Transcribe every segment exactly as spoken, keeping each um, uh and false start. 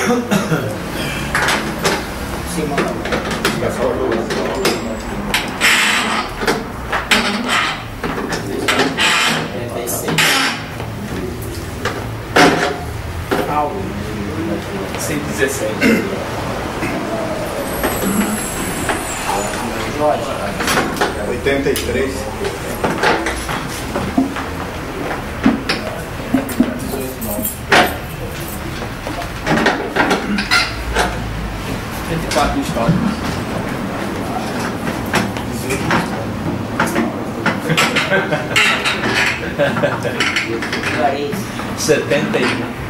Sim, manda lá. cento e dezessete. oitenta e três. cento e quatro estoque. setenta e um.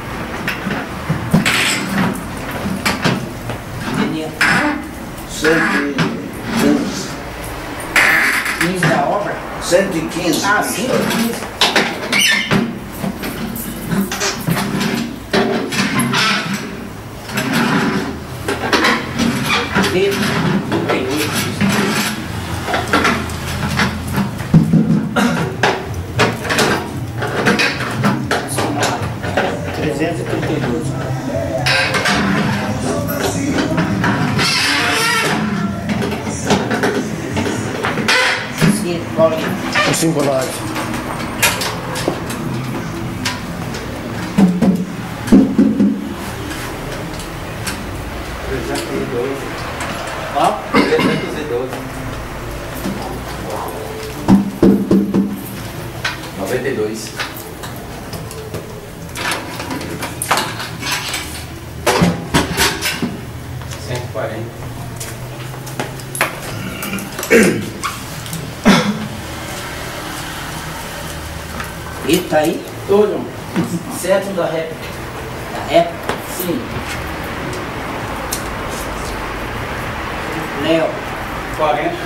cento e quinze. quinze da obra? cento e quinze. Ah, cento e quinze. trezentos e trinta e dois. O cinco nove. trezentos e doze. Ó. trezentos e doze. noventa e dois. cento e quarenta. E tá aí? Todo. Certo da réplica. Da réplica? Sim. Léo. quarenta.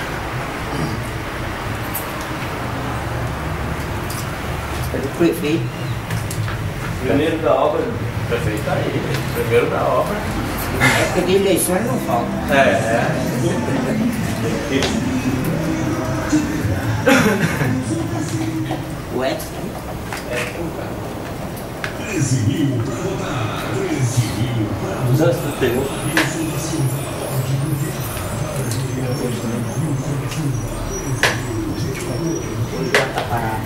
É do prefeito. Primeiro da obra. O prefeito tá aí. Primeiro da obra. Época de eleições não falta. É, é. O Edson. treze mil para votar. treze mil para duzentos e trinta e um. Tá parado.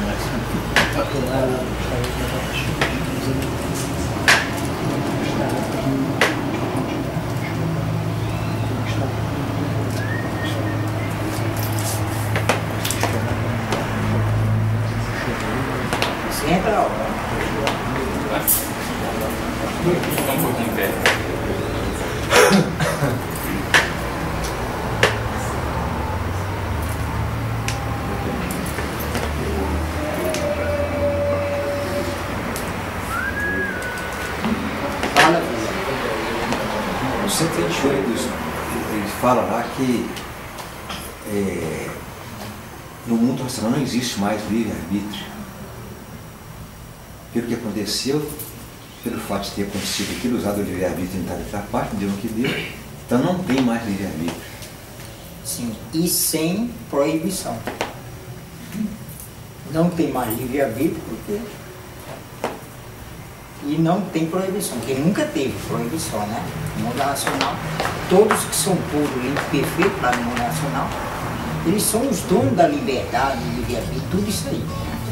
Você entra, ó. Fica um pouquinho perto. Fala, No cento e vinte e oito, ele fala lá que é, no mundo racional não existe mais livre-arbítrio. Pelo que aconteceu, pelo fato de ter acontecido aquilo, usado o livre-arbítrio em tal parte, deu o que deu, então não tem mais livre-arbítrio. sim, e sem proibição. Não tem mais livre-arbítrio porque... E não tem proibição, porque nunca teve proibição, né? No mundo racional, todos que são puros e perfeitos lá no mundo racional, eles são os donos da liberdade, livre-arbítrio, tudo isso aí.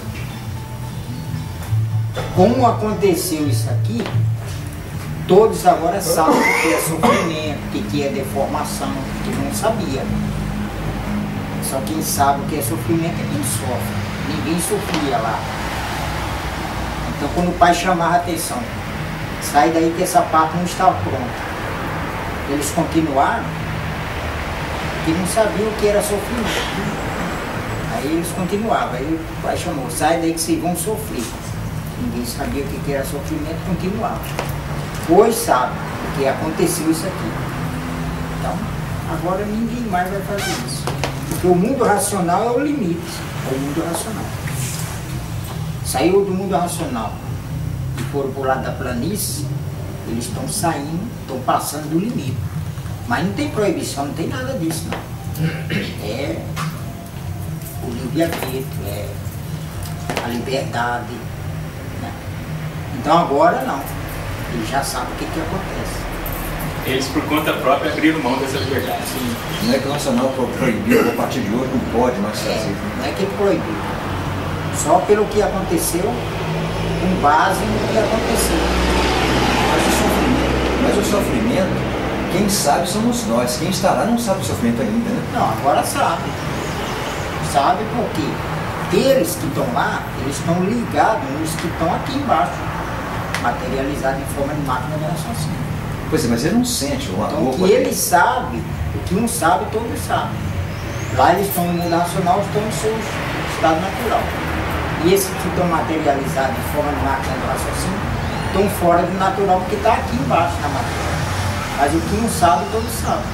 Como aconteceu isso aqui, todos agora sabem o que é sofrimento, o que é deformação, que não sabia. Só quem sabe o que é sofrimento é quem sofre. Ninguém sofria lá. Então quando o pai chamava a atenção, sai daí que essa parte não estava pronta. Eles continuaram, porque não sabiam o que era sofrimento. Aí eles continuavam, aí o pai chamou, sai daí que vocês vão sofrer. Ninguém sabia o que era sofrimento, continuava. Hoje sabe, porque aconteceu isso aqui. Então, agora ninguém mais vai fazer isso. Porque o mundo racional é o limite, é o mundo racional. Saiu do mundo racional e foram para o lado da planície, eles estão saindo, estão passando do limite. Mas não tem proibição, não tem nada disso, não. É o livre-arbítrio, é a liberdade. Né? Então agora não. Ele já sabe o que, que acontece. Eles, por conta própria, abriram mão dessa liberdade. Sim. Não é que o Nacional proibiu, a partir de hoje não pode mais fazer. É, não é que ele proibiu. Só pelo que aconteceu, com base no que aconteceu. Mas o sofrimento, mas o sofrimento, quem sabe somos nós. Quem está lá não sabe o sofrimento ainda, né? Não, agora sabe. Sabe por quê? Eles que estão lá, eles estão ligados nos que estão aqui embaixo, materializados em forma de máquina de raciocínio. Pois é, mas ele não sente uma Então, dor. o que ele sabe, o que não sabe, todos sabem. Lá eles estão no mundo racional, estão no seu estado natural. E esses que estão materializados em forma de máquina de raciocínio estão fora do natural, porque está aqui embaixo na matéria. Mas o que não sabe, todos sabem.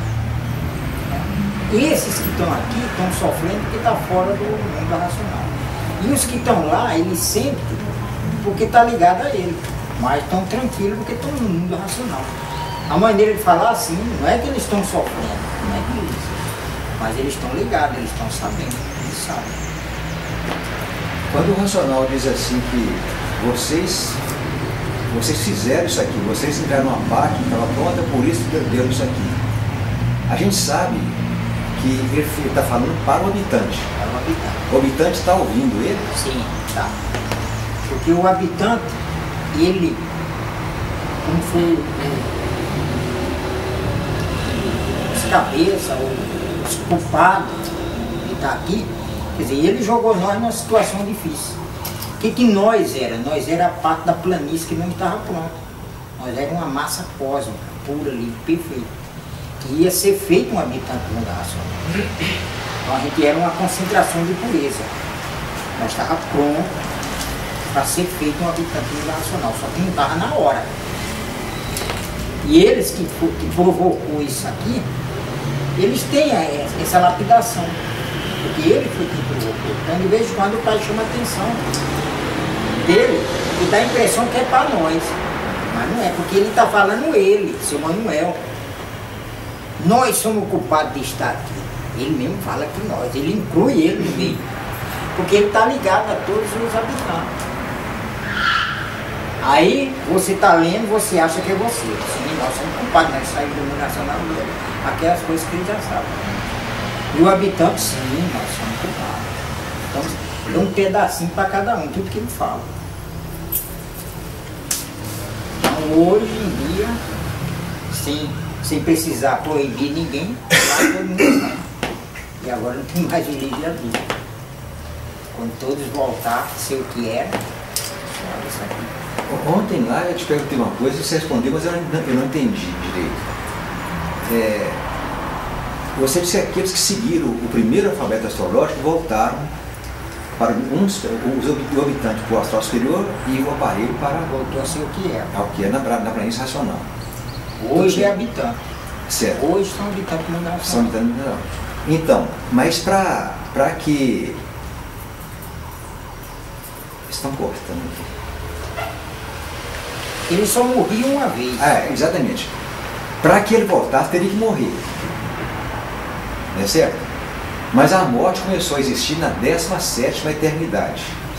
E esses que estão aqui estão sofrendo porque está fora do mundo racional. E os que estão lá, eles sentem porque está ligado a ele. Mas estão tranquilos porque estão no mundo racional. A maneira de falar assim, não é que eles estão sofrendo, não é que isso. Mas eles estão ligados, eles estão sabendo, eles sabem. Quando o racional diz assim que vocês, vocês fizeram isso aqui, vocês entraram numa parte que estava pronta, por isso que deu isso aqui. A gente sabe que ele está falando para o habitante. Para o habitante. O habitante está ouvindo ele? Sim, tá. Porque o habitante, ele, como foi os cabeças, os culpados que está aqui, quer dizer, ele jogou nós numa situação difícil. O que, que nós era? Nós era a parte da planície que não estava pronta. Nós era uma massa cósmica, pura ali, perfeita. Que ia ser feito um habitante do mundo racional. Então a gente era uma concentração de pureza. Nós estávamos prontos para ser feito um habitante do mundo racional, só que não estava na hora. E eles que, que provocou isso aqui, eles têm a, essa lapidação, porque ele foi quem provocou. Então de vez em quando o pai chama a atenção dele e dá a impressão que é para nós. Mas não é, porque ele está falando ele, seu Manuel. Nós somos culpados de estar aqui. Ele mesmo fala que nós, ele inclui ele no meio. Porque ele está ligado a todos os habitantes. Aí você está lendo, você acha que é você. Sim, nós somos culpados, nós saímos do mundo nacional dele. Aquelas coisas que ele já sabe. E o habitante, sim, nós somos culpados. Então, dá um pedacinho para cada um, tudo que ele fala. Então, hoje em dia, sem, sem precisar proibir ninguém, lá todo mundo sabe. E agora não tem mais o livre-arbítrio. Quando todos voltar a ser o que era, olha isso aqui. Ontem lá eu te perguntei uma coisa e você respondeu, mas eu não, eu não entendi direito. É, você disse que aqueles que seguiram o primeiro alfabeto astrológico voltaram para uns, os, o habitante para o astral superior e o aparelho para Voltou a ser o que era. ao que é na, na planície racional. Hoje é habitante. Certo. Hoje são habitantes do mundo São racional. habitantes mineral. Então, mas para que... Estão cortando aqui. Ele só morria uma vez. Ah, exatamente. Para que ele voltasse, teria que morrer. Não é certo? Mas a morte começou a existir na décima sétima eternidade.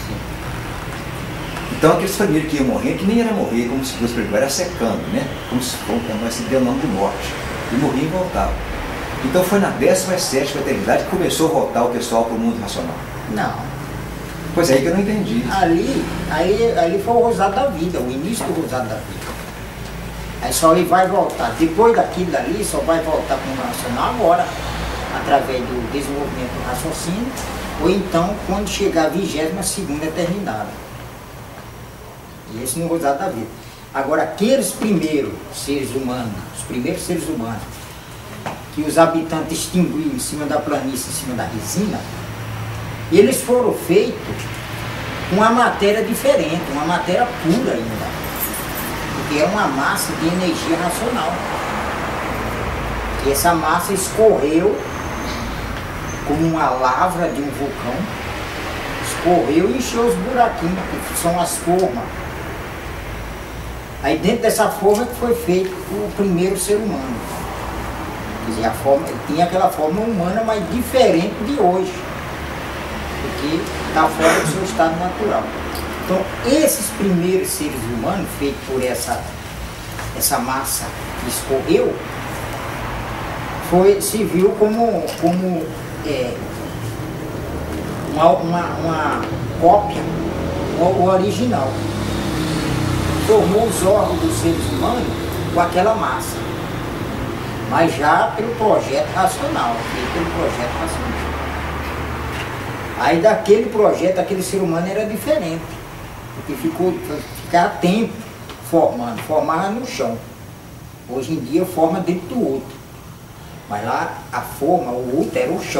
Então aqueles primeiros que iam morrer, que nem era morrer, como se fosse primeiro, era secando, né? Como se fosse, mas se deu o nome de morte. E morria e voltava. Então foi na décima sétima eternidade que começou a voltar o pessoal para o mundo racional. Não. Pois é aí que eu não entendi. Ali, ali, ali foi o rosado da vida, o início do rosado da vida. Aí só ele vai voltar. Depois daquilo dali, só vai voltar para o mundo racional agora, através do desenvolvimento do raciocínio, ou então quando chegar a vigésima segunda eternidade. E esse no rosado da vida. Agora, aqueles primeiros seres humanos, os primeiros seres humanos, que os habitantes extinguiram em cima da planície, em cima da resina, eles foram feitos com uma matéria diferente, uma matéria pura ainda, porque é uma massa de energia racional. E essa massa escorreu como uma lavra de um vulcão, escorreu e encheu os buraquinhos, que são as formas. Aí dentro dessa forma que foi feito o primeiro ser humano. Quer dizer, a forma, tinha aquela forma humana, mas diferente de hoje, porque está fora do seu estado natural. Então, esses primeiros seres humanos, feitos por essa, essa massa que escorreu, foi, se viu como, como é, uma, uma, uma cópia, o, o original. Formou os órgãos dos seres humanos com aquela massa, mas já pelo projeto racional, feito pelo projeto racional. Aí daquele projeto, aquele ser humano era diferente, porque ficou ficar tempo formando, formava no chão. Hoje em dia forma dentro do outro, mas lá a forma, o outro era o chão,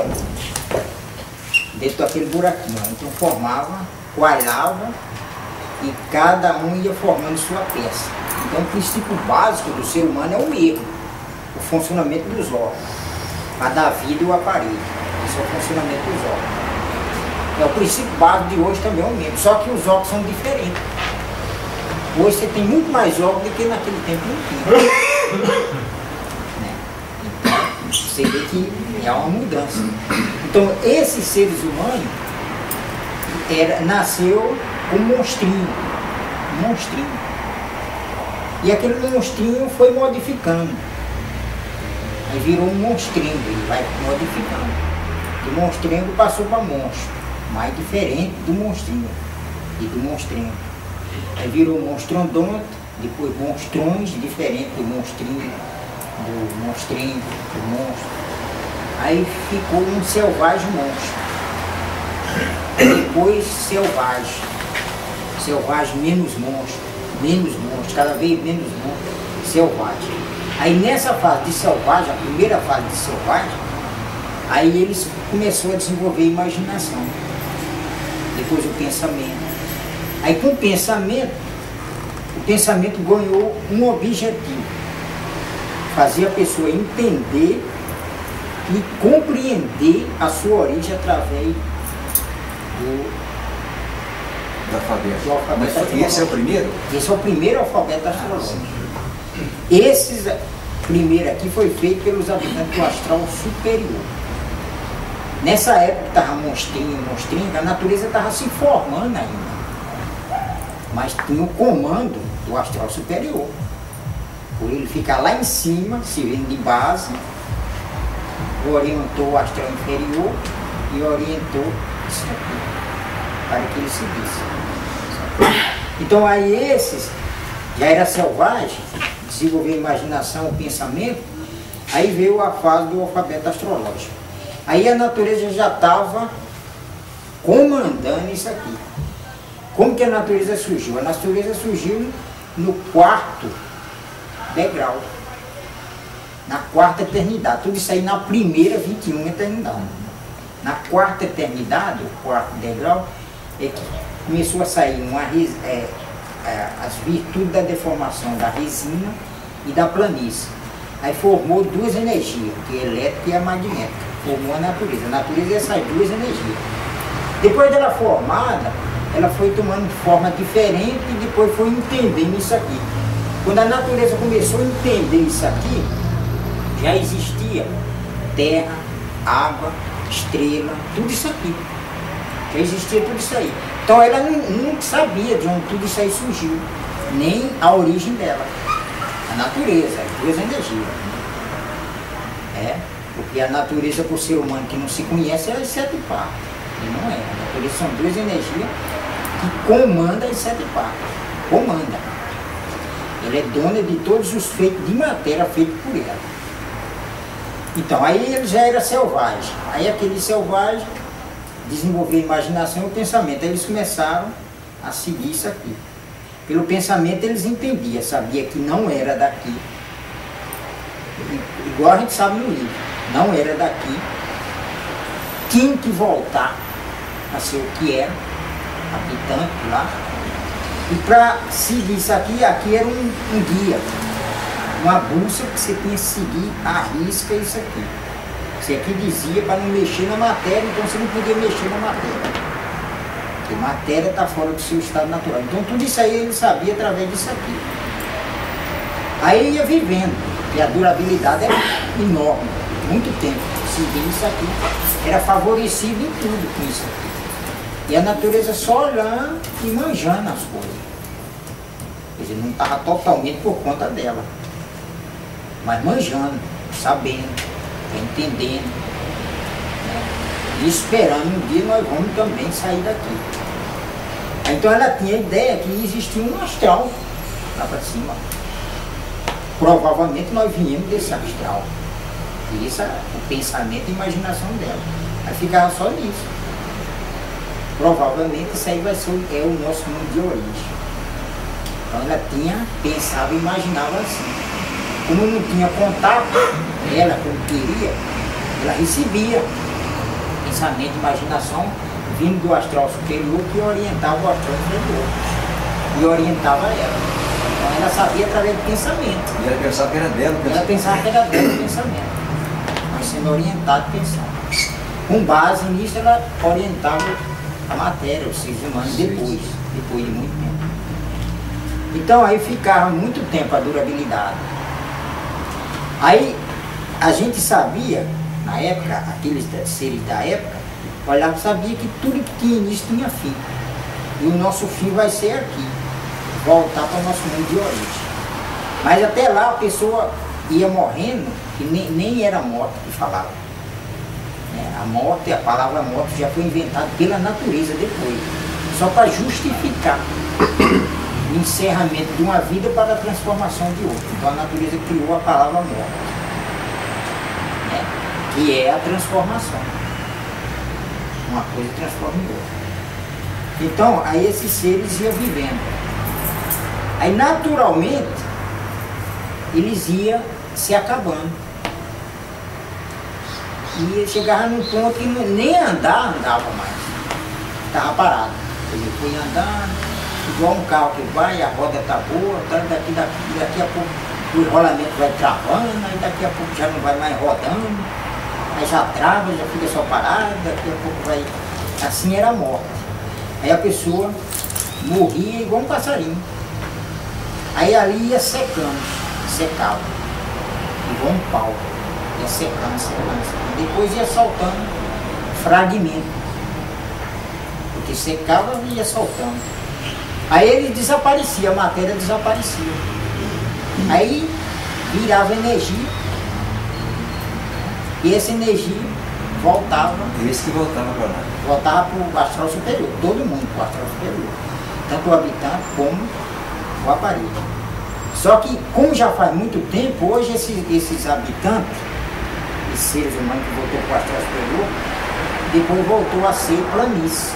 dentro daquele buraquinho. Então formava, coalhava e cada um ia formando sua peça. Então o princípio básico do ser humano é o erro, o funcionamento dos órgãos, para dar vida ao aparelho. Esse é o funcionamento dos órgãos. É o princípio básico de hoje também é o mesmo, só que os órgãos são diferentes. Hoje você tem muito mais órgãos do que naquele tempo não tinha. Né? Então, você vê que é uma mudança. Então, esses seres humanos era, nasceu com um monstrinho, um monstrinho. E aquele monstrinho foi modificando. Aí virou um monstrinho, ele vai modificando. Do monstrinho passou para monstro, mais diferente do monstrinho e do monstrinho. Aí virou monstrondonto, depois monstrões, diferente do monstrinho, do monstrinho, do monstro. Aí ficou um selvagem monstro. Depois selvagem, selvagem menos monstro, menos monstro, cada vez menos monstro, selvagem. Aí nessa fase de selvagem, a primeira fase de selvagem, aí eles começaram a desenvolver a imaginação, depois o pensamento. Aí com o pensamento, o pensamento ganhou um objetivo, fazer a pessoa entender e compreender a sua origem através do, do alfabeto. Do alfabeto Mas esse é o primeiro? Esse é o primeiro alfabeto astrológico. Esse primeiro aqui foi feito pelos habitantes do astral superior. Nessa época estava monstrinho, monstrinho, a natureza estava se formando ainda. Mas tinha o comando do astral superior. Por ele ficar lá em cima, servindo de base, orientou o astral inferior e orientou isso aqui, para que ele seguisse. Então aí esses já era selvagem, desenvolveu a imaginação, o pensamento, aí veio a fase do alfabeto astrológico. Aí a natureza já estava comandando isso aqui. Como que a natureza surgiu? A natureza surgiu no quarto degrau, na quarta eternidade. Tudo isso aí na primeira vinte e uma eternidade. Na quarta eternidade, o quarto degrau, é que começou a sair uma, é, é, as virtudes da deformação da resina e da planície. Aí formou duas energias, que é a elétrica e a magnética. Formou a natureza. A natureza é essas duas energias. Depois dela formada, ela foi tomando forma diferente e depois foi entendendo isso aqui. Quando a natureza começou a entender isso aqui, já existia terra, água, estrela, tudo isso aqui. Já existia tudo isso aí. Então ela não, não sabia de onde tudo isso aí surgiu, nem a origem dela. A natureza, as duas energias. É, porque a natureza para o ser humano que não se conhece é as sete partes. E não é. A natureza são duas energias que comandam as sete partes. Comanda. Ele é dona de todos os feitos de matéria feitos por ela. Então, aí ele já era selvagem. Aí aquele selvagem desenvolveu a imaginação e o pensamento. Aí eles começaram a seguir isso aqui. Pelo pensamento eles entendiam, sabia que não era daqui. Igual a gente sabe no livro, não era daqui. Tinha que voltar a ser o que era, habitante lá. E para seguir isso aqui, aqui era um, um guia, uma bússola que você tinha que seguir a risca isso aqui. Isso aqui dizia para não mexer na matéria, então você não podia mexer na matéria. Porque matéria está fora do seu estado natural. Então tudo isso aí ele sabia através disso aqui. Aí ele ia vivendo, e a durabilidade era enorme, muito tempo. Seguindo isso aqui, era favorecido em tudo com isso aqui. E a natureza só olhando e manjando as coisas. Quer dizer, não estava totalmente por conta dela. Mas manjando, sabendo, entendendo. Né? E esperando um dia nós vamos também sair daqui. Então ela tinha a ideia que existia um astral lá para cima. Provavelmente nós viemos desse astral. E esse é o pensamento e a imaginação dela. Aí ficava só nisso. Provavelmente isso aí vai ser é o nosso mundo de origem. Então ela tinha, pensava e imaginava assim. Como não tinha contato, ela como queria, ela recebia pensamento e imaginação vindo do astral superior que orientava o astral inferior. E orientava ela. Então ela sabia através do pensamento. E ela pensava que era dela. Ela pensava que era dela o pensamento. Mas sendo orientado pensando. Com base nisso ela orientava a matéria, os seres humanos, depois, depois de muito tempo. Então aí ficava muito tempo a durabilidade. Aí a gente sabia, na época, aqueles seres da época, olhava e sabia que tudo que tinha início tinha fim. E o nosso fim vai ser aqui, voltar para o nosso mundo de origem. Mas até lá a pessoa ia morrendo e nem, nem era morte que falava. É, a morte, a palavra morte já foi inventada pela natureza depois, só para justificar o encerramento de uma vida para a transformação de outra. Então a natureza criou a palavra morte, né? Que é a transformação. Uma coisa transforma em outra. Então, aí esses seres iam vivendo. Aí naturalmente eles iam se acabando. E chegava num ponto que nem andar andava mais. Estava parado. Ele foi andando, igual um carro que vai, a roda está boa, tá, daqui, daqui, daqui a pouco o enrolamento vai travando, aí daqui a pouco já não vai mais rodando, aí já trava, já fica só parado, daqui a pouco vai. Assim era a morte. Aí a pessoa morria igual um passarinho. Aí ali ia secando, secava, igual um pau. Ia secando, secando, secando. Depois ia soltando fragmento. Porque secava e ia soltando. Aí ele desaparecia, a matéria desaparecia. Aí virava energia. E essa energia voltava. Esse que voltava para lá. Voltava para o astral superior. Todo mundo para o astral superior. Tanto o habitante como o aparelho. Só que, como já faz muito tempo, hoje esses, esses habitantes, esses seres humanos que voltou para o astral superior, depois voltou a ser planície.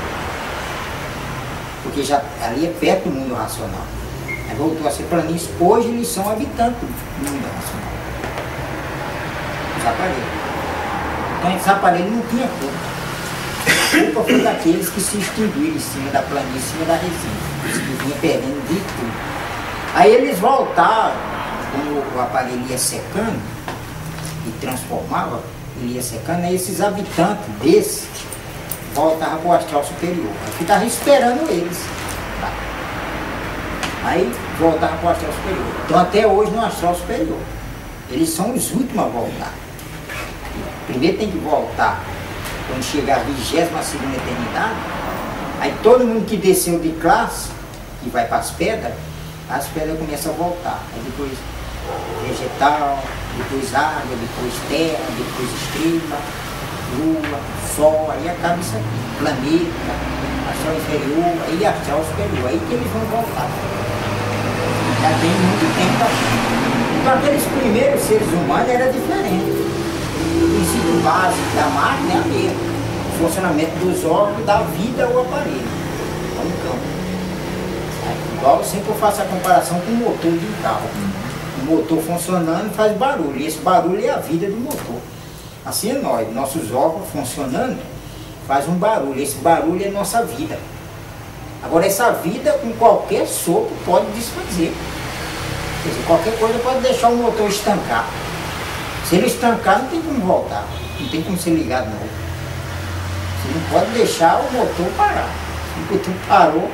Porque já ali é perto do mundo racional. Aí voltou a ser planície. Hoje eles são habitantes do mundo racional. Os aparelhos. Então esses aparelhos não tinham culpa. A culpa foi daqueles que se extinguiram em cima da planície, em cima da resina. Eles que vinham perdendo de tudo. Aí eles voltaram, como o aparelho ia secando e transformava, ele ia secando, aí esses habitantes desses voltavam para o astral superior. Aí ficava esperando eles. Tá? Aí voltavam para o astral superior. Então até hoje no astral superior. Eles são os últimos a voltar. Primeiro tem que voltar quando chegar a vigésima segunda eternidade. Aí todo mundo que desceu de classe, que vai para as pedras, as pedras começam a voltar. Aí depois vegetal, depois água, depois terra, depois estrela, lua, sol, aí acaba isso aqui. Planeta, astral inferior, aí astral superior, aí que eles vão voltar. Já tem muito tempo assim. Então aqueles primeiros seres humanos era diferente. O princípio básico da máquina é a mesma. O funcionamento dos órgãos dá vida ao aparelho, ao campo. Igual eu sempre faço a comparação com o motor de um carro. O motor funcionando faz barulho, e esse barulho é a vida do motor. Assim é nós, nossos órgãos funcionando faz um barulho, esse barulho é nossa vida. Agora essa vida com qualquer sopro pode desfazer. Quer dizer, qualquer coisa pode deixar o motor estancar. Se ele estancar não tem como voltar, não tem como ser ligado não. Você não pode deixar o motor parar. Se o motor parou,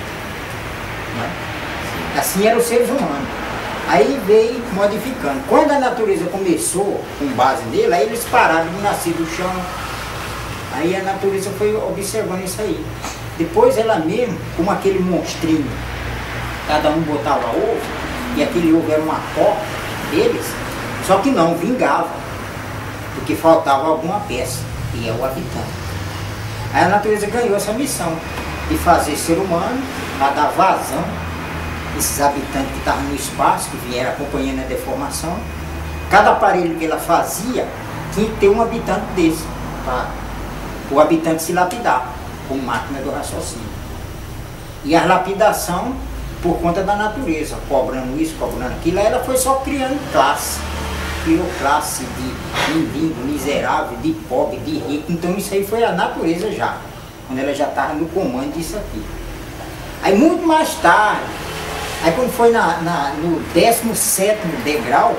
assim eram os seres humanos. Aí veio modificando. Quando a natureza começou, com base nele, aí eles pararam de nascer do chão, Aí a natureza foi observando isso aí. Depois ela mesmo, como aquele monstrinho, cada um botava ovo, e aquele ovo era uma copa deles, só que não vingava, porque faltava alguma peça, e é o habitante. Aí a natureza ganhou essa missão de fazer ser humano, para dar vazão, esses habitantes que estavam no espaço, que vieram acompanhando a deformação. Cada aparelho que ela fazia tinha que ter um habitante desse, para o habitante se lapidar, com máquina do raciocínio. E a lapidação por conta da natureza, cobrando isso, cobrando aquilo, aí ela foi só criando classe. Criou classe de mendigo, miserável, de pobre, de rico. Então isso aí foi a natureza já, quando ela já estava no comando disso aqui. Aí muito mais tarde, aí quando foi na, na, no décimo sétimo degrau,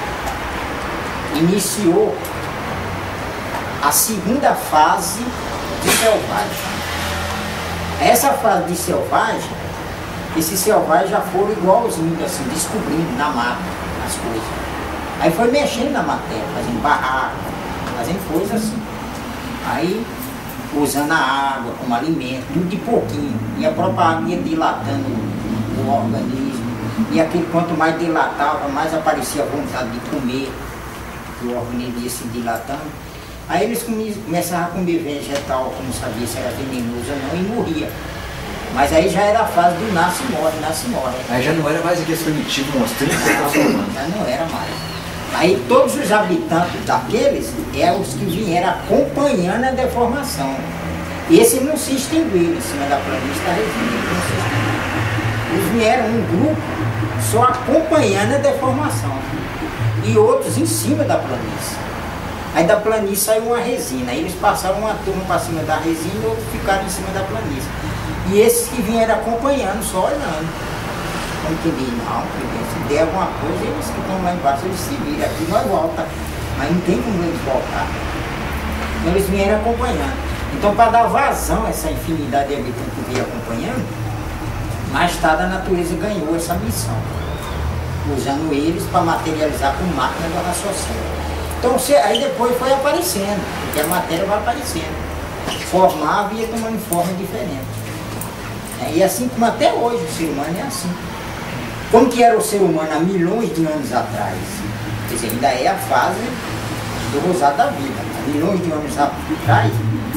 iniciou a segunda fase de selvagem. Essa fase de selvagem, esses selvagens já foram igualzinhos, assim, descobrindo na mata as coisas. Aí foi mexendo na matéria, fazendo barraco, fazendo coisas assim. Aí usando a água como alimento, tudo de pouquinho. E a própria água ia dilatando o organismo. E aquilo, quanto mais dilatava, mais aparecia a vontade de comer, que o organismo ia se dilatando. Aí eles começaram a comer vegetal, que não sabia se era venenoso ou não, e morria. Mas aí já era a fase do nasce e morre, nasce e morre. Aí já não era mais aquele primitivo monstrinho que você estava falando. Já não era mais. Aí todos os habitantes daqueles eram os que vieram acompanhando a deformação. Esses não se extinguiram em cima da planície da resina. Eles vieram um grupo só acompanhando a deformação. E outros em cima da planície. Aí da planície saiu uma resina. Aí eles passaram uma turma para cima da resina e outros ficaram em cima da planície. E esses que vieram acompanhando, só olhando. Como que diz, não, se der alguma coisa, eles que estão lá embaixo, eles se viram. Aqui nós volta. Mas não tem como eles voltar. Então eles vieram acompanhando. Então, para dar vazão a essa infinidade de habitantes que veio acompanhando, mais tarde a natureza ganhou essa missão, usando eles para materializar com máquina do raciocínio. Então, aí depois foi aparecendo, porque a matéria vai aparecendo, formava e ia tomando forma diferente. E assim como até hoje o ser humano é assim. Como que era o ser humano há milhões de anos atrás? Quer dizer, ainda é a fase do rosado da vida. Há milhões de anos atrás,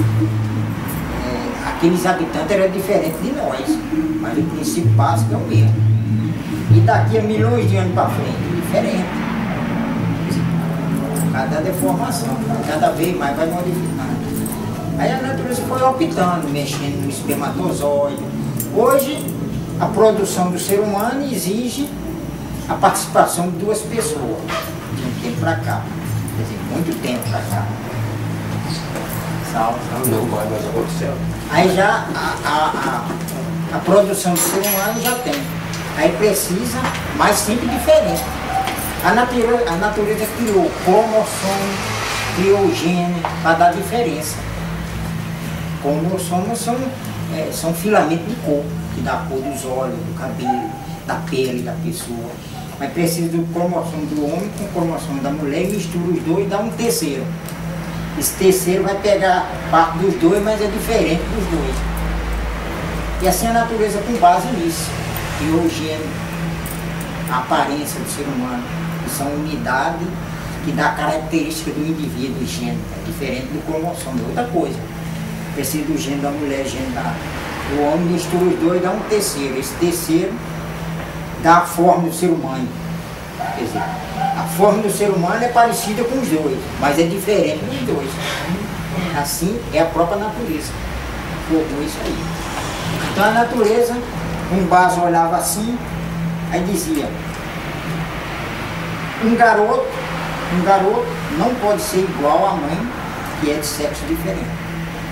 é, aqueles habitantes eram diferentes de nós, mas o princípio básico é o mesmo. E daqui a milhões de anos para frente, diferente. Cada deformação, cada vez mais vai modificando. Aí a natureza foi optando, mexendo no espermatozoide. Hoje, a produção do ser humano exige a participação de duas pessoas, de um tempo para cá, quer dizer, muito tempo para cá. Salve. Não vai mais acontecer. Aí já a, a, a, a produção do ser humano já tem. Aí precisa, mas sempre diferente. A natureza, a natureza criou cromossomo, criou gene para dar diferença. Cromossomos são, é, são filamentos de cor, que dá a cor dos olhos, do cabelo, da pele da pessoa. Mas precisa do cromossomo do homem com o cromossomo da mulher e mistura os dois e dá um terceiro. Esse terceiro vai pegar parte dos dois, mas é diferente dos dois. E assim a natureza com base nisso, criou o gene, a aparência do ser humano, que são unidades que dá a característica do indivíduo, o gene, é diferente do cromossomo, é outra coisa. Precisa do gene da mulher, gene da, do homem, mistura os dois e dá um terceiro. Esse terceiro dá a forma do ser humano. Quer dizer, a forma do ser humano é parecida com os dois, mas é diferente dos dois. Assim é a própria natureza. Formou isso aí. Então a natureza, um base olhava assim, aí dizia, um garoto, um garoto não pode ser igual à mãe, que é de sexo diferente.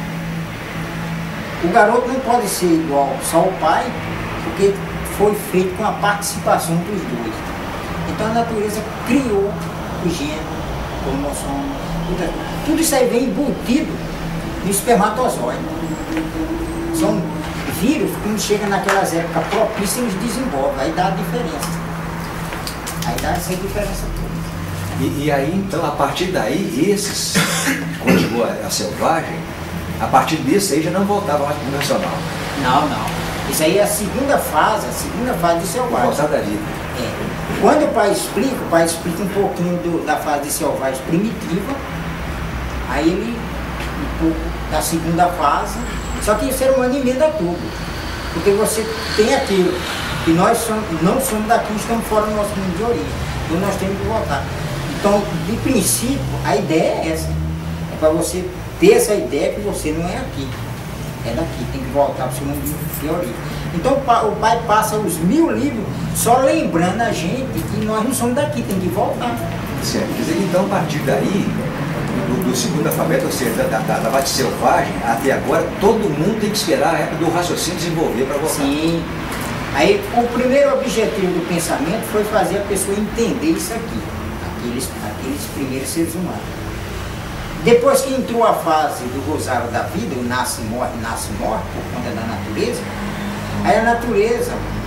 O garoto não pode ser igual só ao pai, porque foi feito com a participação dos dois. Então a natureza criou o gene, o cromossomo, tudo, tudo isso aí vem embutido no espermatozoide. São vírus que quando chega naquelas épocas propícias, eles desenvolvem, aí dá a diferença. Aí dá essa diferença toda. E, e aí, então, a partir daí, esses, quando chegou a, a selvagem, A partir desse aí já não voltava mais para o racional. Não, não. Isso aí é a segunda fase, a segunda fase de selvagem. Voltar dali. É. Quando o pai explica, o pai explica um pouquinho do, da fase de selvagem primitiva, aí ele, um pouco da segunda fase, só que o ser humano emenda tudo. Porque você tem aquilo, que nós somos, não somos daqui, estamos fora do nosso mundo de origem. Então nós temos que voltar. Então, de princípio, a ideia é essa. É para você ter essa ideia que você não é aqui. É daqui, tem que voltar para o seu mundo de origem. Então o pai passa os mil livros só lembrando a gente que nós não somos daqui, tem que voltar. Certo. Quer dizer que então, a partir daí, do, do segundo alfabeto, ou seja, da, da, da base selvagem, até agora, todo mundo tem que esperar a época do raciocínio desenvolver para voltar. Sim. Aí o primeiro objetivo do pensamento foi fazer a pessoa entender isso aqui, aqueles, aqueles primeiros seres humanos. Depois que entrou a fase do rosário da vida, o nasce e morre, nasce e morre, por conta da natureza, aí a natureza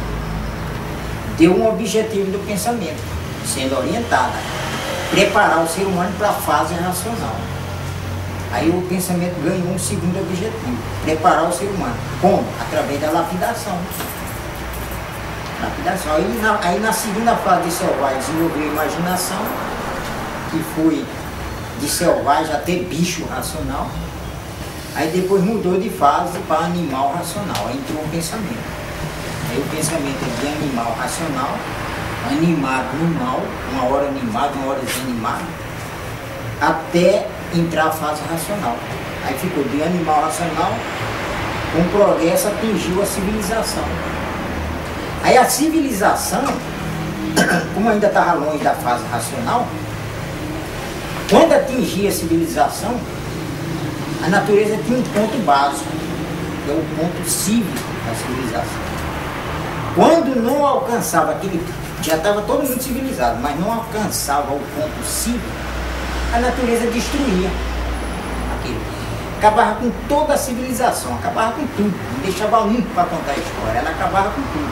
deu um objetivo do pensamento, sendo orientada, preparar o ser humano para a fase racional. Aí o pensamento ganhou um segundo objetivo, preparar o ser humano. Como? Através da lapidação. Lapidação. Aí na, aí na segunda fase de selvagem desenvolveu a imaginação, que foi de selvagem até bicho racional. Aí depois mudou de fase para animal racional. Aí entrou o pensamento. Aí o pensamento é de animal racional, animado no mal, uma hora animado, uma hora desanimado, até entrar a fase racional. Aí ficou de animal racional, com o progresso atingiu a civilização. Aí a civilização, como ainda estava longe da fase racional, quando atingia a civilização, a natureza tinha um ponto básico, que é o ponto cívico da civilização. Quando não alcançava aquele, já estava todo mundo civilizado, mas não alcançava o ponto cívico, a natureza destruía aquilo. Acabava com toda a civilização, acabava com tudo, não deixava um para contar a história, ela acabava com tudo.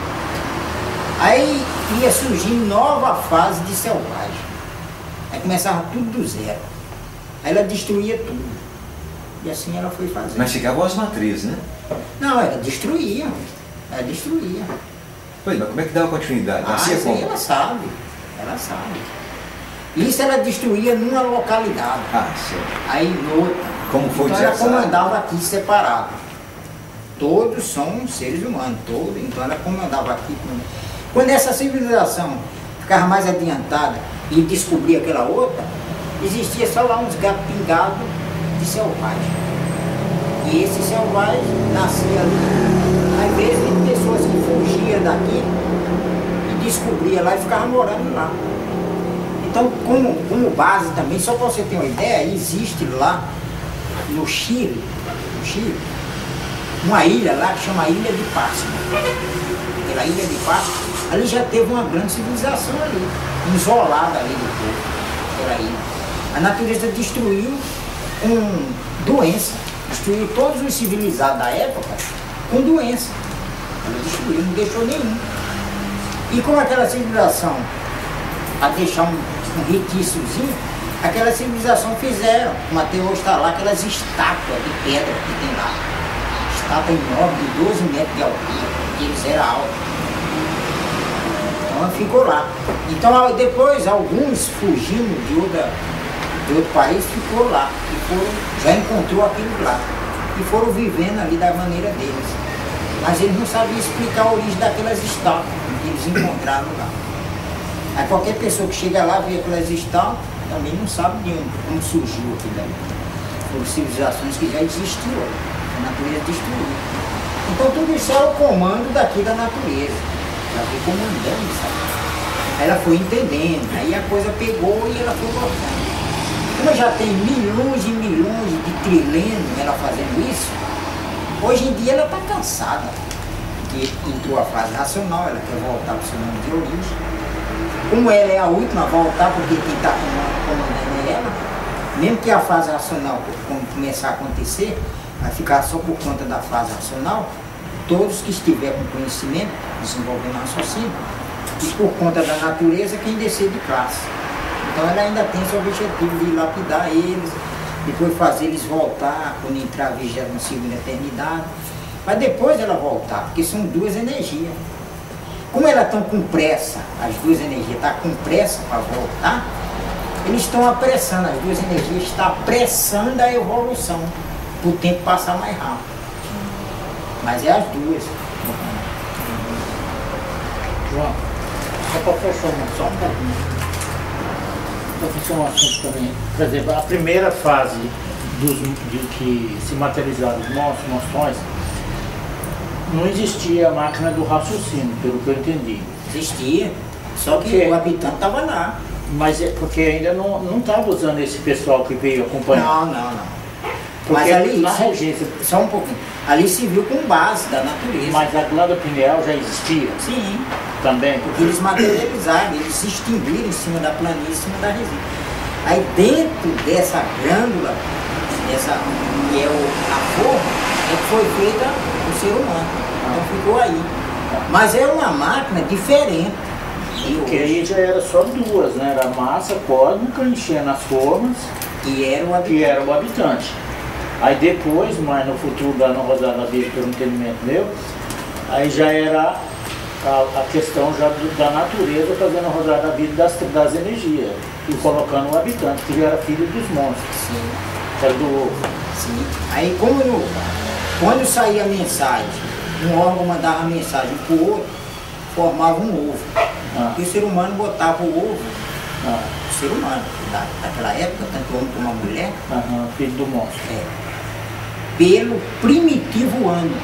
Aí ia surgir nova fase de selvagem. Aí começava tudo do zero. Aí ela destruía tudo. E assim ela foi fazendo. Mas ficavam as matrizes, né? Não, ela destruía. Ela destruía. Pois, mas como é que dava continuidade? Ah, Nascia isso aí como? ela sabe. Ela sabe. Isso ela destruía numa localidade. Ah, certo. Aí noutra. Como foi Então ela desertado? comandava aqui separado. Todos são seres humanos, todos. Então ela comandava aqui. Quando essa civilização ficava mais adiantada e descobria aquela outra, existia só lá uns gatos pingados de selvagem. E esse selvagem nascia ali. Às vezes tem pessoas que fugiam daqui e descobriam lá e ficavam morando lá. Então, como, como base também, só para você ter uma ideia, existe lá no Chile, no Chile, uma ilha lá que chama Ilha de Páscoa. Aquela Ilha de Páscoa, ali já teve uma grande civilização ali, isolada ali do povo, aquela ilha. A natureza destruiu com doença, destruiu todos os civilizados da época com doença. Ela destruiu, não deixou nenhum. E como aquela civilização, a deixar um, um riquíciozinho, aquela civilização fizeram, como até hoje está lá, aquelas estátuas de pedra que tem lá. Estátua enorme de doze metros de altura, que eles eram altos. Então ficou lá. Então depois alguns fugindo de, outra, de outro país ficou lá. E foram, já encontrou aquilo lá. E foram vivendo ali da maneira deles. Mas eles não sabiam explicar a origem daquelas estátuas que eles encontraram lá. Aí qualquer pessoa que chega lá, vê aquelas estátuas, também não sabe de onde, como surgiu aquilo ali. Foram civilizações que já existiam, a natureza destruiu. Então tudo isso era o comando daqui da natureza. Ela foi comandando isso aí. Aí ela foi entendendo, aí a coisa pegou e ela foi voltando. Como já tem milhões e milhões de trilênios ela fazendo isso, hoje em dia ela está cansada. Porque entrou a fase racional, ela quer voltar para o seu mundo de origem. Como ela é a última a voltar, porque quem está comandando é ela, mesmo que a fase racional começar a acontecer, vai ficar só por conta da fase racional, todos que estiver com conhecimento, desenvolvendo raciocínio, e por conta da natureza, quem descer de classe. Então ela ainda tem esse objetivo de lapidar eles, depois fazer eles voltar, quando entrar a vigésima segunda eternidade, mas depois ela voltar, porque são duas energias. Como elas estão com pressa, as duas energias estão com pressa para voltar, eles estão apressando, as duas energias estão apressando a evolução, para o tempo passar mais rápido. Mas é as duas. João, só para fechar só um pouquinho. Para fechar um assunto também. Por exemplo, a primeira fase dos, de que se materializaram os monstros, monstrões, não existia a máquina do raciocínio, pelo que eu entendi. Existia, só que Porque- o habitante estava lá. Mas é porque ainda não estava usando esse pessoal que veio acompanhar. Não, não, não. Porque Mas ali, na se- regência, só um pouquinho, ali se viu com base da natureza. mas a glândula pineal já existia Sim, também. porque eles materializaram, eles se extinguiram em cima da planície, em cima da resina. Aí dentro dessa glândula, dessa, que é o, a forma, é que foi feita o ser humano. Então ficou aí. Mas é uma máquina diferente. de Porque hoje. aí já era só duas, né? Era a massa cósmica enchendo as formas, E era o que habitante. era o habitante. Aí depois, mais no futuro, da não rodada da vida, pelo entendimento meu, aí já era a, a questão já do- da natureza fazendo a rodada da vida das, das energias e colocando o habitante, que já era filho dos monstros, Sim, que era do ovo. sim. Aí como no, quando saía a mensagem, um órgão mandava a mensagem para o outro, formava um ovo. Ah, E o ser humano botava o ovo, ah, o ser humano, da, daquela época, tanto homem como a mulher, aham, filho do monstro. é, pelo primitivo ano.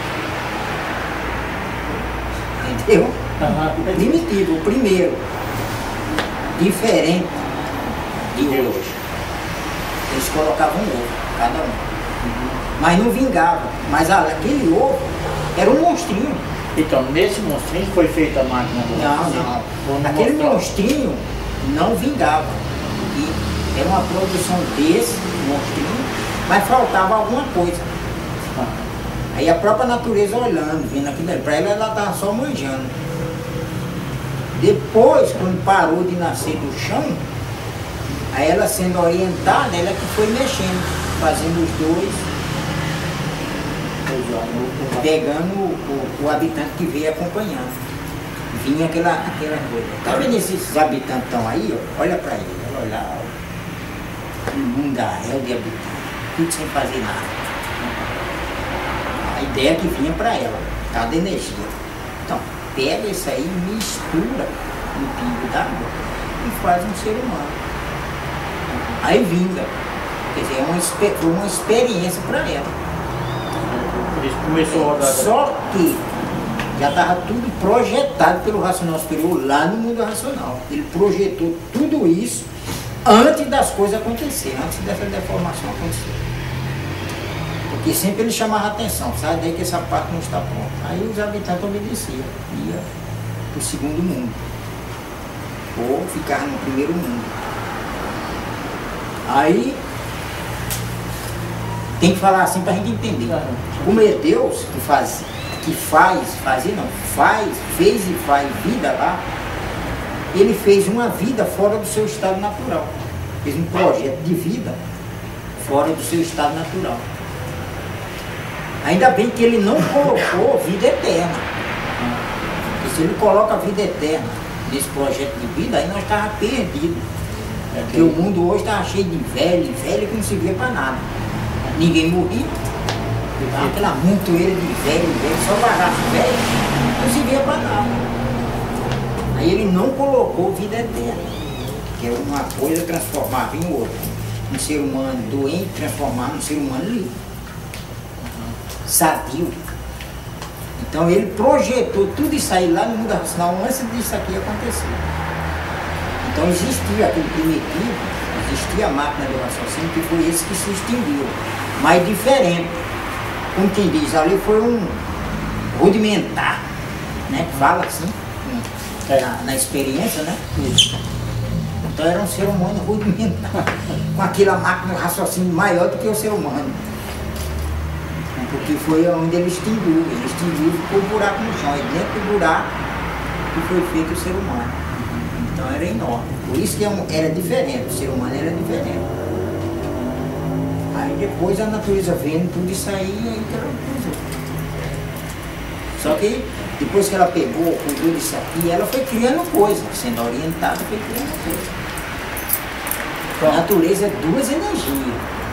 Entendeu? Aham, O primitivo, o primeiro. Diferente de hoje. Eles colocavam um ovo, cada um. Mas não vingava. Mas ah, aquele ovo era um monstrinho. Então, nesse monstrinho foi feita a máquina do Não, raciocínio? Ou não. no Aquele monstrão? monstrinho não vingava. E era uma produção desse monstrinho, mas faltava alguma coisa. Ah, Aí a própria natureza olhando, vendo aquilo ali, para ela ela estava só manjando. Depois, quando parou de nascer do chão, aí ela sendo orientada, ela que foi mexendo, fazendo os dois, pois é, no- no- pegando o, o- o habitante que veio acompanhando. Vinha aquela, aquela coisa. Tá vendo esses habitantes estão aí, ó? Olha para ele, olha lá, ó. Um mundaréu de habitantes, tudo sem fazer nada. A ideia que vinha para ela, cada energia. Então, pega isso aí, mistura no pingo d'água e faz um ser humano. Aí vinga. Quer dizer, é uma, expe- foi uma experiência para ela. Por isso começou a rodar. Só que já estava tudo projetado pelo racional superior lá no mundo racional. Ele projetou tudo isso antes das coisas acontecerem, antes dessa deformação acontecer. Porque sempre ele chamava a atenção, sai daí que essa parte não está pronta. Aí os habitantes obedeciam, ia para o segundo mundo. Ou ficar no primeiro mundo. Aí tem que falar assim para a gente entender. Como é Deus que faz, que faz, fazer não, faz, fez e faz vida lá, ele fez uma vida fora do seu estado natural. Fez um projeto de vida fora do seu estado natural. Ainda bem que ele não colocou vida eterna. Porque se ele coloca a vida eterna nesse projeto de vida, aí nós estávamos perdidos. É, Porque o mundo hoje estava cheio de velho, velho que não servia para nada. Ninguém morria. Tava aquela montoeira de velho, velho, só bagaço velho, não servia para nada. Aí ele não colocou vida eterna, que é uma coisa transformava em outra. Um ser humano doente transformar num ser humano livre, sadio. Então ele projetou tudo isso aí lá no mundo racional antes disso aqui acontecer. Então existia aquele primitivo, existia a máquina do raciocínio, que foi esse que se extinguiu, mas diferente. Como quem diz, ali foi um rudimentar, né? Que fala assim, na, na experiência, né? Então era um ser humano rudimentar, com aquela máquina de raciocínio maior do que o ser humano. Porque foi onde ele extinguiu, ele extinguiu e ficou um buraco no chão, e dentro do buraco que foi feito o ser humano. Então era enorme. Por isso que era diferente, o ser humano era diferente. Aí depois a natureza vendo tudo isso aí, aí que ela coisou. Só que depois que ela pegou, cuidou disso aqui, ela foi criando coisa, sendo orientada, foi criando coisa. A natureza é duas energias.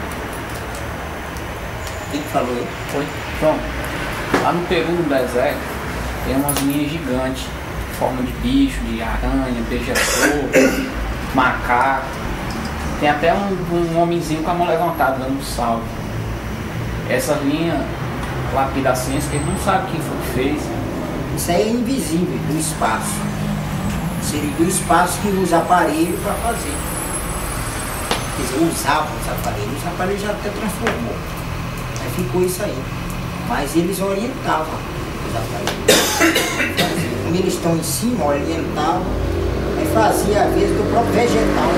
Quem falou aí? Foi. Pronto. Lá no Peru, no deserto, tem umas linhas gigantes, em forma de bicho, de aranha, beija-flor, macaco. Tem até um, um homenzinho com a mão levantada, dando um salve. Essa linha, lapida a ciência, que ele não sabe quem foi que fez. Isso aí é invisível, do espaço. Seria do espaço que usa aparelho para fazer. Quer dizer, usava os aparelhos, os aparelhos já até transformou. Aí ficou isso aí. Mas eles orientavam os aparelhos. Como eles estão em cima, orientavam. Aí fazia, às vezes, do próprio vegetal.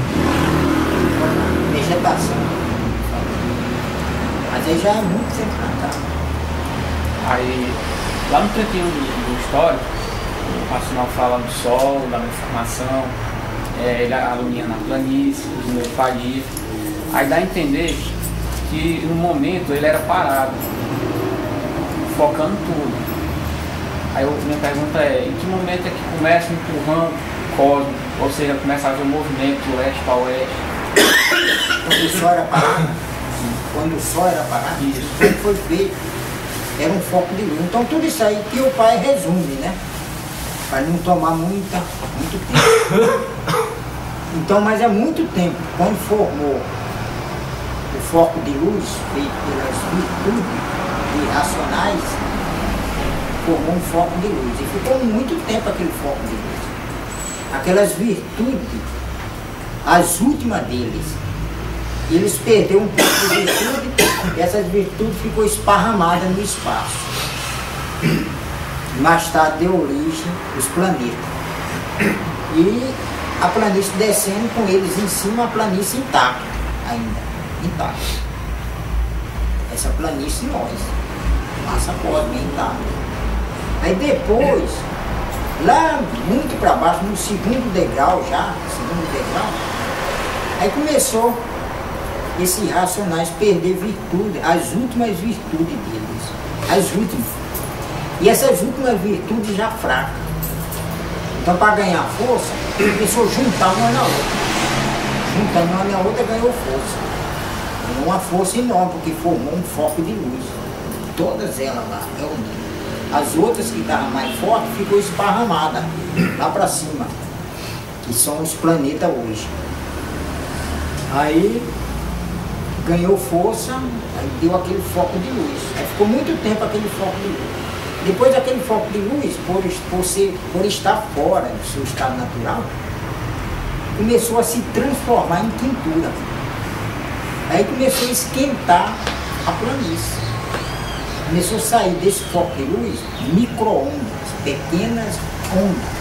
Vegetação. Mas aí já é muito tempo pra cá. Aí, lá no cantinho do, do histórico, o Racional fala do sol, da formação, é, ele alunia na planície, os homeopadias. Aí dá a entender que no momento ele era parado, focando tudo. Aí eu, minha pergunta é, em que momento é que começa um empurrão cósmico, ou seja, começa a haver um movimento do leste para o oeste? Quando o sol era parado, quando o sol era parado, Isso. tudo foi feito, era um foco de luz. Então tudo isso aí que o pai resume, né? Para não tomar muita, muito tempo. Então, mas é muito tempo, quando formou o foco de luz, feito pelas virtudes irracionais, formou um foco de luz. E ficou muito tempo aquele foco de luz. Aquelas virtudes, as últimas deles, eles perderam um pouco de virtude e essas virtudes ficou esparramada no espaço. Mais tarde deu origem os planetas. E a planície descendo com eles em cima, a planície intacta ainda, intacta. Essa planície nós, massa cósmica intacta. Aí depois, lá muito para baixo, no segundo degrau já, segundo degrau, aí começou esses racionais perder virtude, as últimas virtudes deles, as últimas. E essas últimas virtudes já fracas. Então, para ganhar força, começou a juntar uma na outra. Juntando uma na outra, ganhou força. Ganhou uma força enorme, porque formou um foco de luz. Todas elas lá, reunidas. As outras que estavam mais fortes, ficou esparramada lá para cima, que são os planetas hoje. Aí, ganhou força, aí deu aquele foco de luz. Aí ficou muito tempo aquele foco de luz. Depois daquele foco de luz, por, por, ser, por estar fora do seu estado natural, começou a se transformar em quentura. Aí começou a esquentar a planície. Começou a sair desse foco de luz micro-ondas, pequenas ondas,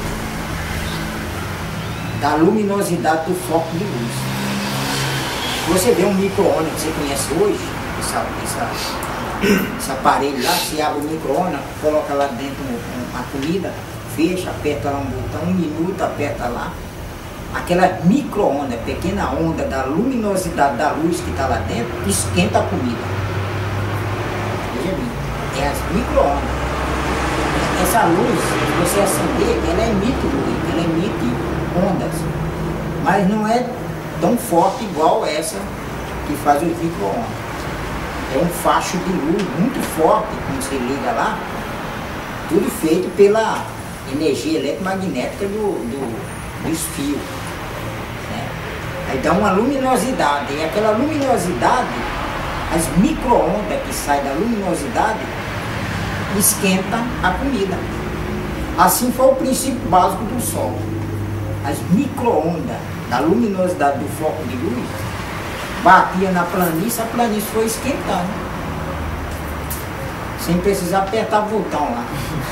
da luminosidade do foco de luz. Você vê um micro-ondas que você conhece hoje, essa, essa, esse aparelho lá, você abre o micro-ondas, coloca lá dentro a comida, fecha, aperta lá um botão, um minuto, aperta lá. Aquela micro-onda, pequena onda da luminosidade da luz que está lá dentro, esquenta a comida. Veja bem, é as micro-ondas. Essa luz, se você acender, ela emite luz, ela emite ondas, mas não é tão forte igual essa que faz os micro-ondas. É um facho de luz muito forte, quando você liga lá, tudo feito pela energia eletromagnética do, do, dos fios. Né? Aí dá uma luminosidade, e aquela luminosidade, as micro-ondas que saem da luminosidade, esquenta a comida. Assim foi o princípio básico do Sol. As micro-ondas da luminosidade do foco de luz batia na planície, a planície foi esquentando. Sem precisar apertar o botão lá.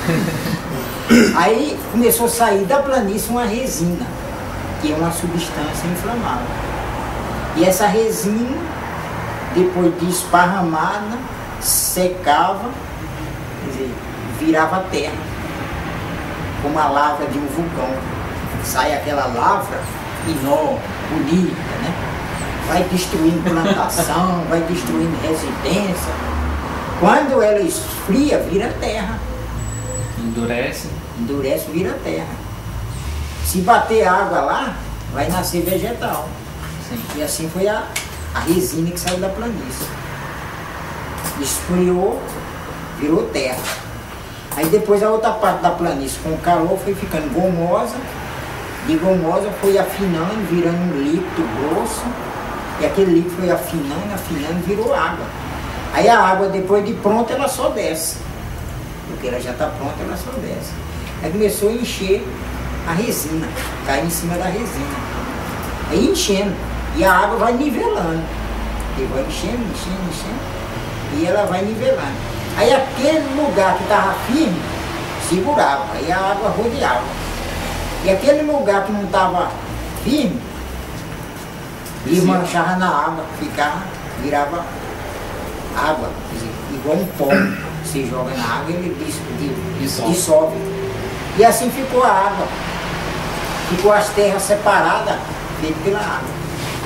Aí começou a sair da planície uma resina, que é uma substância inflamável. E essa resina, depois de esparramada, secava, quer dizer, virava terra, como a lava de um vulcão. Sai aquela lava enorme, bonita, né? vai destruindo plantação, vai destruindo residência. Quando ela esfria, vira terra. Endurece. Endurece, vira terra. Se bater água lá, vai nascer vegetal. Sim. E assim foi a, a resina que saiu da planície. Esfriou, virou terra. Aí depois a outra parte da planície com o calor foi ficando gomosa. De gomosa foi afinando, virando um líquido grosso. E aquele líquido foi afinando, afinando, virou água. Aí a água, depois de pronta, ela só desce. Porque ela já está pronta, ela só desce. Aí começou a encher a resina, cair em cima da resina. Aí enchendo. E a água vai nivelando. E vai enchendo, enchendo, enchendo. E ela vai nivelando. Aí aquele lugar que estava firme, segurava. Aí a água rodeava. E aquele lugar que não estava firme, desmanchava na água, ficava, virava água, quer dizer, igual um pó. Você joga na água e ele dis, dissolve. dissolve. E assim ficou a água. Ficou as terras separadas, feitas pela água.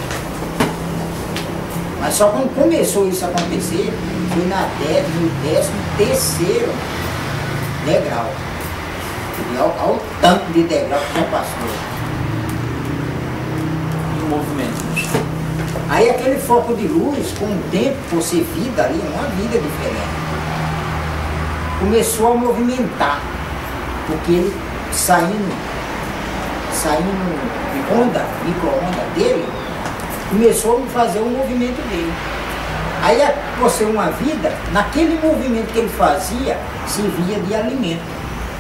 Mas só quando começou isso a acontecer, foi na dé, no décimo terceiro degrau. Olha o tanto de degrau que já passou. E o movimento. Aí aquele foco de luz, com o tempo, por ser vida ali, uma vida diferente, começou a movimentar, porque ele saindo, saindo onda, micro-onda dele, começou a fazer o movimento dele. Aí, por ser uma vida, naquele movimento que ele fazia, servia de alimento.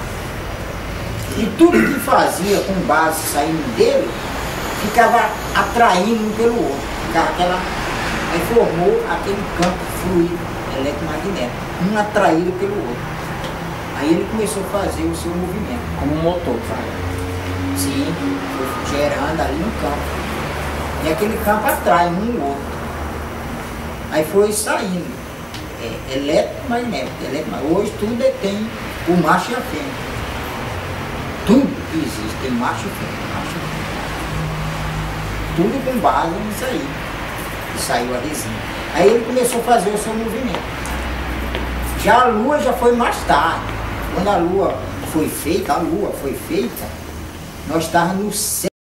E tudo que fazia com base saindo dele, ficava atraindo um pelo outro. Ficava aquela, aí formou aquele campo fluido, eletromagnético, um atraído pelo outro. Aí ele começou a fazer o seu movimento. Como um motor, sabe? Sim, foi gerando ali um campo. E aquele campo atrai um e outro. Aí foi saindo. É, eletromagnético, eletromagnético. Hoje tudo é, tem o macho e a fêmea. Tudo que existe tem macho e fêmea. Macho e fêmea. Tudo com base nisso aí. E saiu a resina. Aí ele começou a fazer o seu movimento. Já a lua já foi mais tarde. Quando a lua foi feita, a lua foi feita, nós estávamos no céu.